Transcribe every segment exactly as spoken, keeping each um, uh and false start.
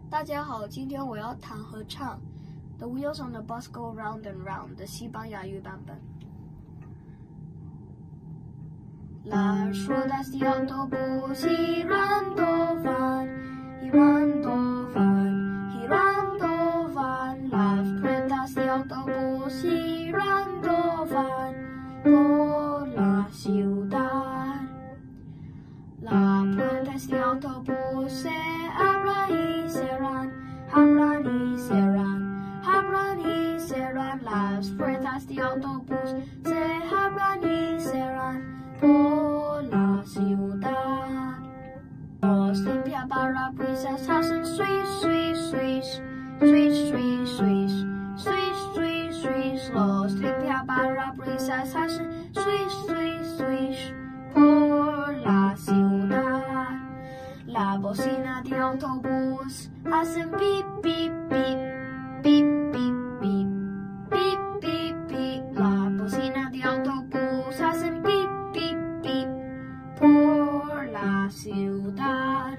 大家好，今天我要弹和唱《The Wheels on the Bus Go Round and Round》的西班牙语版本。Las ruedas de autobús girando van, girando van, girando van. Las ruedas de autobús girando van por la ciudad. Las puertas de autobús se abran y cerran, abran y cerran, abran y cerran. Las puertas de autobús se abran y cerran por la ciudad. Los limpiaparabrisas hacen swish, swish, swish, swish, swish, swish, swish, swish, swish. Los limpiaparabrisas hacen swish, swish, swish por la ciudad. La bocina de autobús hacen beep, beep, beep, beep, beep, beep, beep, beep, beep. La bocina de autobús hacen beep, beep, beep por la ciudad.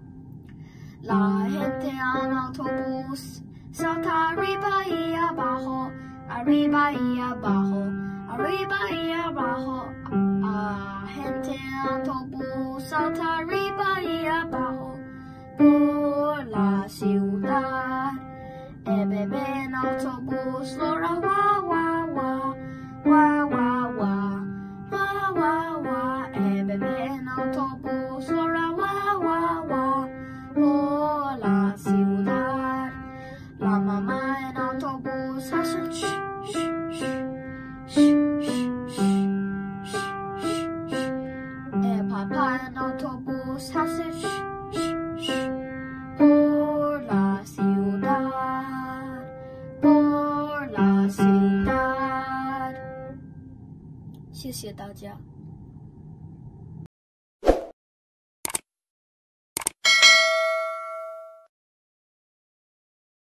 La gente en autobús salta arriba y abajo, arriba y abajo, arriba y abajo. La gente en autobús salta arriba y abajo por la ciudad. El bebé en autobús llora guau, guau, guau, guau, guau, guau, guau, guau, guau. El bebé en autobús llora guau, guau, guau por la ciudad. La mamá en autobús hace shh, shh, shh, shh, shh, shh, shh. El papá en autobús hace shh, shh, shh por la ciudad, por la ciudad. 谢谢大家。